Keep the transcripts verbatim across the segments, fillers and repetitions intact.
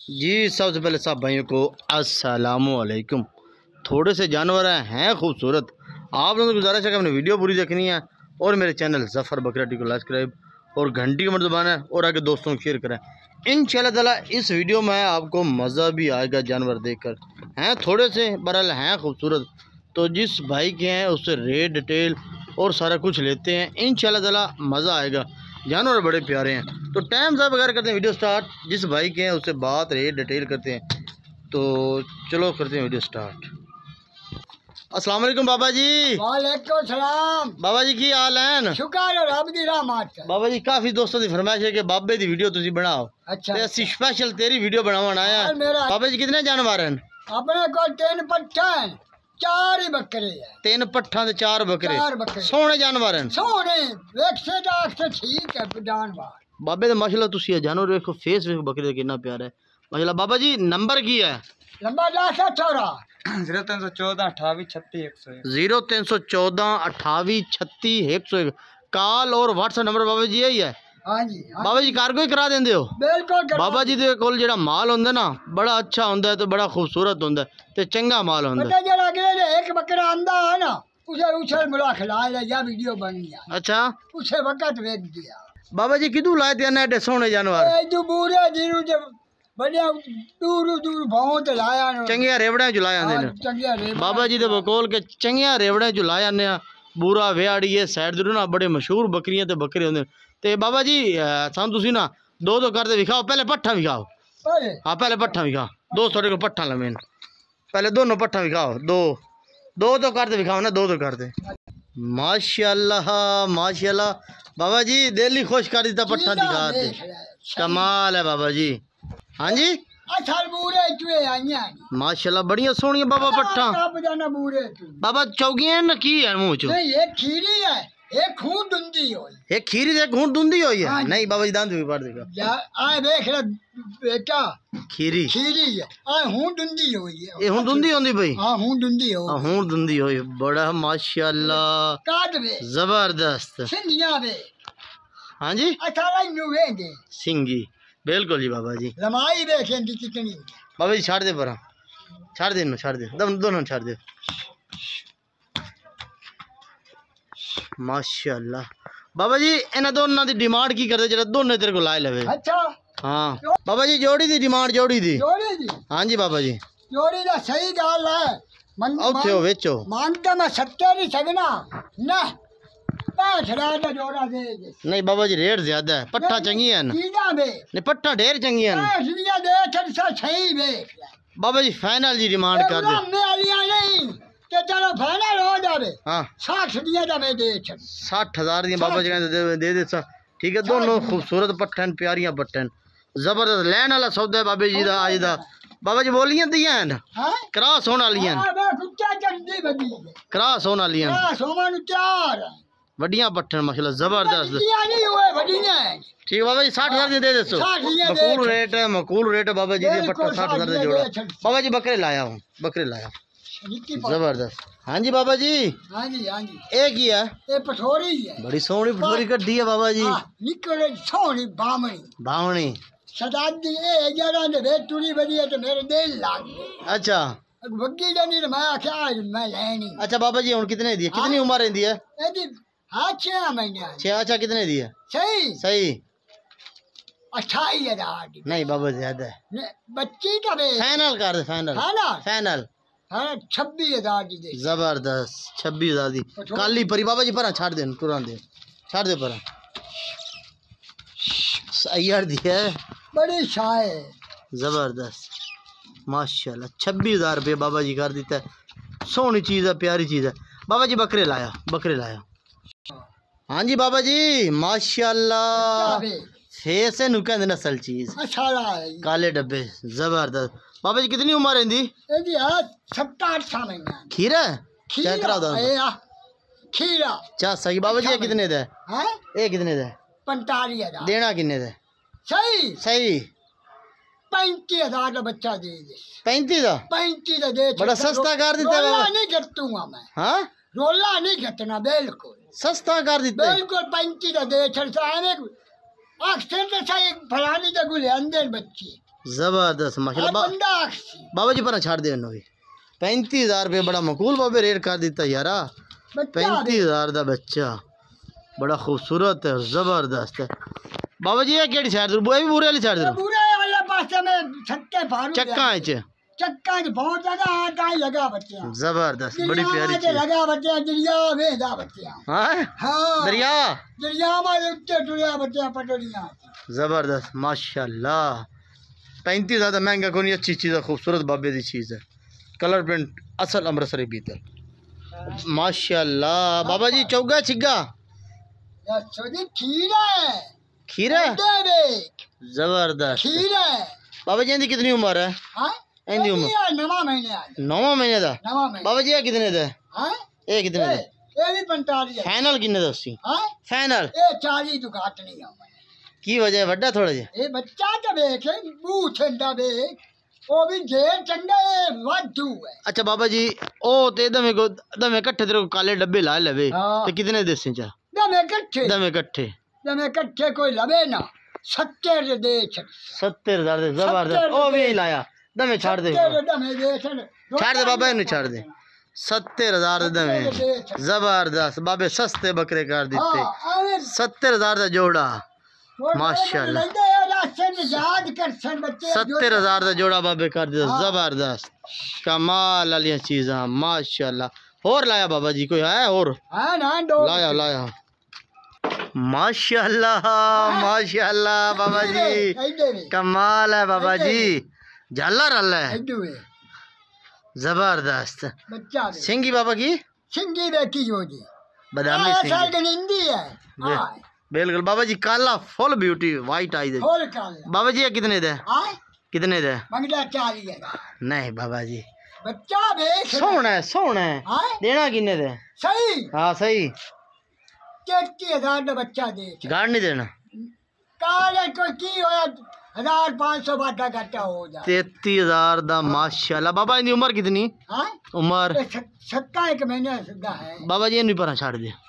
जी सबसे पहले सब भाइयों को अस्सलामुअलैकुम। थोड़े से जानवर हैं खूबसूरत, आप लोगों को गुजारिश है कि अपनी वीडियो पूरी देखनी है और मेरे चैनल ज़फ़र बकराटी को सब्सक्राइब और घंटी का बटन दबाना है और आगे दोस्तों को शेयर करें। इंशाल्लाह ताला इस वीडियो में आपको मज़ा भी आएगा जानवर देखकर। हैं थोड़े से बरल हैं खूबसूरत, तो जिस भाई के हैं उससे रेट डिटेल और सारा कुछ लेते हैं। इंशाल्लाह ताला मज़ा आएगा, जानवर बड़े प्यारे हैं। तो टाइम ज़ाया बगैर करते हैं वीडियो स्टार्ट। जिस भाई के हैं उससे बात रेट डिटेल करते हैं, तो चलो करते हैं वीडियो स्टार्ट। अस्सलाम वालेकुम बाबा जी। वालेकुम सलाम। बाबा जी की हाल है? शुक्र है रब दी रहमत। बाबा जी काफ़ी दोस्तों की फरमाइश है कि बाबे दी वीडियो तुसी बनाओ। अच्छा, ते असी स्पेशल तेरी वीडियो बनावन आया। मेरा बाबा जी कितने जानवर हैं? अपने को तीन पट्ठा हैं, चार ही बकरे हैं। तीन पट्ठा ते चार बकरे, चार बकरे सोहने जानवर हैं। सोने वेख से दाख से ठीक है जानवर। बाबे दा माशाल्लाह तुसी जानवर देखो, फेस देखो बकरे दा कितना प्यारा है माशाल्लाह। बाबा जी नंबर की है? लंबा दस अठारह जीरो तीन सौ चौदह अठावी छत्तीस एक सौ एक जीरो तीन सौ चौदह अठावी छत्तीस एक सौ एक। कॉल और व्हाट्सएप नंबर बाबा जी यही है? हाँ जी, हाँ बाबा जी कारगो ही करा देंगे हो? बिल्कुल। बाबा जी दे कोल जेड़ा माल होंदा ना बड़ा अच्छा होंदा है, तो बड़ा खूबसूरत होंदा है ते चंगा माल होंदा है। जरा अगले एक बकरा आंदा है ना, उसे उसे मुला खिला ले या वीडियो बन गया। अच्छा उसे वक्त वेच दिया। बाबा जी किदू लाए थे एडे सोहने जानवर? ए जो बूढ़े जीरू जो बढ़िया दूर दूर बहुत लाया ना, चंगिया रेवड़े च लाए आंदे ने। चंगिया रे बाबा जी दे बकोल के चंगिया रेवड़े च लाए आने आ। बूरा वेआड़ी ये साइड दे ना बड़े मशहूर बकरियां ते बकरे होंदे। ते बाबा जी सानू तुसी ना दो दो करते विखाओ, पहले पट्ठा विखाओ। हाँ पहले पट्ठा विखाओ, दो थोड़े को पट्ठा लमेन, पहले दोनों पट्ठा विखाओ। दो दो तो करते विखाओ ना, दो दो करते। माशाल्लाह माशाल्लाह बाबा जी दिल ही खुश कर दिता पट्ठा दिखाते। कमाल है बाबा जी। हाँ जी माशाल्लाह बढ़िया सोहनी बाबा पट्ठा। बाबा चौगियां न की है मुंह चो? ये खीरी है, एक खून दुंदी होई। एक खीरी दे खून दुंदी होई है? नहीं बाबा जी दांत भी पड़ देगा। या आए देख ले बेटा, खीरी खीरी है, आए हूं दुंदी होई है। ये हूं दुंदी होंदी भाई? हां हूं दुंदी हो। हां हूं दुंदी होई। बड़ा माशाल्लाह काट दे जबरदस्त सिंगिया दे। हां जी अठारह नु वेंगे सिंगी बिल्कुल जी बाबा जी। लमाई देखें दी कितनी। बाबा जी छाड़ दे परा, छाड़ दे इन्हों, छाड़ दे दोनों दोनों छाड़ दे। माशाल्लाह बाबा जी इन्हां दोनों दी डिमांड की करदे जेड़ा दोनों तेरे को लाए लवे? अच्छा हाँ बाबा जी जोड़ी दी डिमांड जोड़ी दी? जोड़ी दी। हाँ जी बाबा जी जोड़ी दा सही गल है। मन औथे हो वेचो मानता मैं सत्ते नहीं सकना ना, पैसड़ा दा जोड़ा दे दे। नहीं बाबा जी रेट ज्यादा है, पट्ठा चंगी है ना? कीदा दे नहीं पट्ठा ढेर चंगी है ना? पैसड़िया दे छड़सा सही देख ले। बाबा जी फाइनल जी डिमांड कर दे। मैं आलिया नहीं ते चलो फाइनल हो जावे। हाँ साठ दिया दा मैं दे छड़ साठ हजार दी बाबा जी कहते दे दे दे सा। ठीक है दोनों खूबसूरत पट्ठन प्यारियां पट्ठन जबरदस्त लैन वाला सौदा है बाबा जी दा आज दा। बाबा जी बोलियां दियां हैं हां क्रॉस होने वालियां, हां मैं कुत्ता चढ़दी बदी क्रॉस होने वालियां हां सोमन चार बढ़िया पट्ठन माशाल्लाह जबरदस्त। दिया नहीं हुए बढ़िया। ठीक बाबा जी साठ हजार दे दे दो। मकूल रेट है, मकूल रेट है बाबा जी दे पट्टा साठ हजार दे जोड़ा। बाबा जी बकरे लाया हूं, बकरे लाया जबरदस्त। हाँ जी बाबा जी। हाँ जी हाँ जी एक ही है? ये पठोरी है, बड़ी सोहनी पठोरी कड्डी है बाबा जी। निकले सोहनी बामणी बावणी सदादी ए जरा ने वे टुरी बड़ी है तो मेरे दिल लाग गई। अच्छा बग्गी जानी मैं आख्या मैं लेनी। अच्छा बाबा जी हुन कितने दी है? कितनी उम्र रहंदी है? एदी हां छह महीने। छह अच्छा कितने दी है? सही सही अट्ठाईस हजार की। नहीं बाबा ज्यादा है, बच्ची का दे फाइनल कर दे फाइनल। फाइनल फाइनल हां छब्बीस हजार की दे। जबरदस्त छब्बीस हजार दी काली परी बाबा जी पर छाड़ दे तुरंत दे छाड़ दे पर यार दी है बड़ी शाय जबरदस्त माशाल्लाह। छब्बीस हजार रुपये बाबा जी कर देता है। सोहनी चीज़ है, प्यारी चीज़ है। बाबा जी बकरे लाया, बकरे लाया। हाँ जी बाबा जी माशाल्लाह फेस है नुका देना असल चीज़ काले डब्बे जबरदस्त। बाबा जी कितनी उम्र है? खीरा क्या करा दो खीरा चा सही बाबा जी कितने दे? ये कितने दे? पैंतालीस हजार देना कितने दे? सही सही पैंतीस हजार का बच्चा दे दे। पैंतीस का पैंतीस का दे बड़ा सस्ता कर देता है। रोला नहीं घटूंगा मैं। हाँ रोला नहीं घटना बिल्कुल सस्ता कर देता है बिल्कुल। पैंतीस का दे छड़सा अक्सर तो सही फलानी का गुले अंदर बच्ची जबरदस्त माशाल्लाह। बा, बाबा जी पर छाड़ दे भी पैंतीस हजार रुपये बड़ा मकूल बाबे रेट कर दिता यारा। पैंतीस हजार का बच्चा बड़ा खूबसूरत है, जबरदस्त है। बाबा जी ये केड़ी साइड दे बुआ भी बुरे वाली साइड दे बुरे वाले पासे में छक्के फारू चक्का च चक्का च बहुत ज्यादा आटा ही लगा बच्चे। जबरदस्त बड़ी प्यारी चीज लगा बच्चे दरिया वेदा बच्चे। हां हां दरिया दरिया में उत्ते टुरिया बच्चे पटोरियां। जबरदस्त माशाल्लाह। पैंतीस ज़्यादा महंगा कोई नहीं, अच्छी चीज़ है, खूबसूरत बाबे की चीज़ है। कलर प्रिंट असल अमृतसरी बीतल माशाल्लाह। बाबा जी चौगा छिग्गा खीरा है खीरा जबरदस्त खीरा। बाबा जी कितनी उम्र है? इंदी उम्र नवा महीने नौवा महीने दा। बाबा जी कितने दा? ये कितने दा? ये भी पैंतालीस। फाइनल कितने दा उसी? फाइनल ये चालीस तो घाट नहीं है। की वजह है वड्डा थोड़ा जे? ये बच्चा तो देख मुंह ठंडा देख वो भी जेल चंगा है वाधू है। अच्छा बाबा जी ओ ते दमे को दमे इकट्ठे तेरे को काले डब्बे ला लेवे ते कितने देसे चा? दमे इकट्ठे दमे इकट्ठे दमे इकट्ठे कोई लवे ना सत्तर दे सत्तर हजार दे जबरदस्त। ओ भी लाया दमे छाड़ दे छाड़ दे बाबा इन्हें छाड़ दे सत्तर हजार दमे जबरदस्त। बाबे सस्ते बकरे कर दिते सत्तर हजार का जोड़ा माशाल्लाह। सत्तर हजार का जोड़ा बाबे कर दिया जबरदस्त कमाल वाली चीज़ा माशाल्लाह। और लाया बाबा जी कोई है और लाया लाया माशाल्लाह माशाल्लाह बाबा जी कमाल है बाबा जी। झालर अल्लाह है जबरदस्त। सिंगी बाबा की सिंगी देखी होगी बदामी सिंगी है बिल्कुल बाबा जी काला फुल ब्यूटी वाइट आई दे। बाबा जी ये कितने दे? कितने दे? नहीं बाबा जी बच्चा देख सोना है सोना है देना किन्ने दे? सही हाँ सही तैतीस हजार का बच्चा दे गाड़ नहीं देना काले को की होया हजार पाँच सौ बाटा घाटा हो जाए। तैतीस हजार दा माशाल्लाह। बाबा इनकी उम्र कितनी? उम्र सत्ता एक महीने सीधा है। बाबा जी नहीं पर छाड़ दे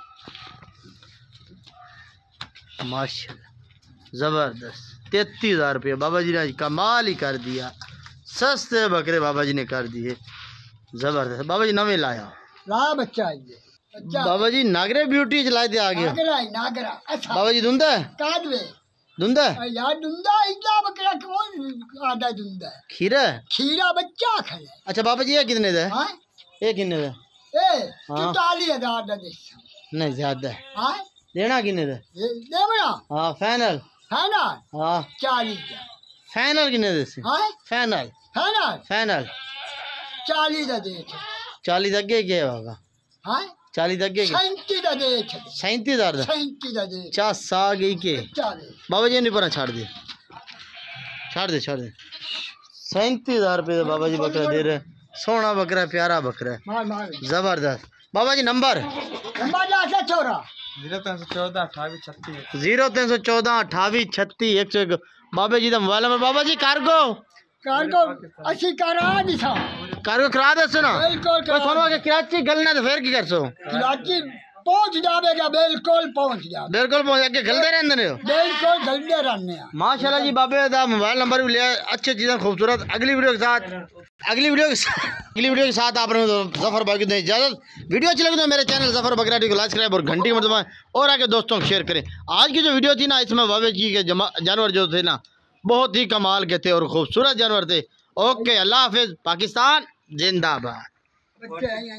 माशाल्लाह जबरदस्त। तैतीस हजार रुपये बाबा जी ने कमाल ही कर दिया। सस्ते बकरे बाबा जी ने कर दिए जबरदस्त। बाबा जी नवे लाया ला बच्चा ये बाबा जी नागरे ब्यूटी चलाए दे आगे नागरा नागरा। अच्छा बाबा जी धुंदा कादवे धुंदा यार धुंदा इतना बकरा कौन आधा धुंदा खीरा खीरा बच्चा खाए। अच्छा बाबा जी ये कितने दे? ये कितने दे? ए चालीस हजार का दे नहीं ज्यादा है हां देना कितने दे? देवना हां फाइनल फाइनल हां चालीस फाइनल कितने दे? हां फाइनल फाइनल फाइनल चालीस का दे चालीस अगे क्या होगा? हां चालीस अगे सैंतीस का दे सैंतीस हजार सैंतीस का दे चा सा गई के बाबा जी नहीं पर छाड़ दे छाड़ दे छाड़ दे सैंतीस हजार रुपये बाबा जी बकरा दे रहे। सोना बकरा प्यारा बकरा जबरदस्त। बाबा जी नंबर जीरो तीन सौ चौदह अठावी छत्तीस जीरो तीन सौ चौदह अठावी छत्तीस एक सौ एक। बाबा जी का मोबाइल नंबर बाबा जी कार्गो कार्गो अच्छी करा दिखा कार्गो करा दे सुना बिल्कुल थोड़ा के कराची गलना तो फिर की कर सो कराची पहुंच जाएगा बिल्कुल पहुंच जा बिल्कुल पहुंच के गलते रहंदे ने बिल्कुल गलते रहने माशाल्लाह जी। बाबे दा मोबाइल नंबर भी लिया अच्छी चीज़ें खूबसूरत। अगली वीडियो के साथ अगली वीडियो के साथ अगली वीडियो के साथ आप जफर भाई को इजाजत। वीडियो अच्छी लगी तो मेरे चैनल जफर बकराटी को लाइक सब्सक्राइब और घंटी को दबाएं और आगे दोस्तों को शेयर करें। आज की जो वीडियो थी ना इसमें बाबे जी के जानवर जो थे ना बहुत ही कमाल के थे और खूबसूरत जानवर थे। ओके अल्लाह हाफिज पाकिस्तान जिंदाबाद।